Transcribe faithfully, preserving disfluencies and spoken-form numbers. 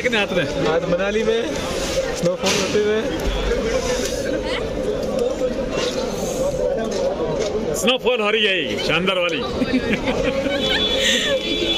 है कि नहीं हाथ में? आज मनाली में स्नोफॉल होते हुए स्नोफॉल हो रही है शानदार वाली।